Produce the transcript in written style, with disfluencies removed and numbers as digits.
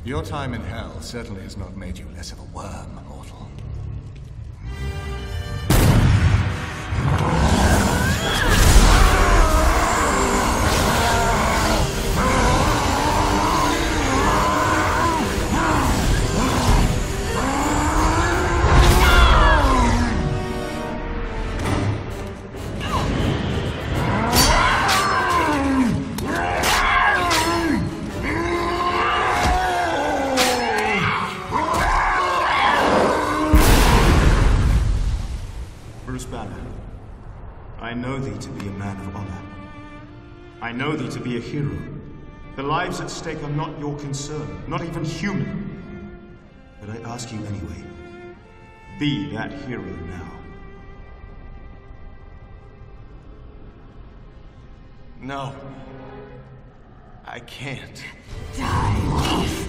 Your time in hell certainly has not made you less of a worm, mortal. I know thee to be a man of honor. I know thee to be a hero. The lives at stake are not your concern, not even human. But I ask you anyway, be that hero now. No. I can't. Die.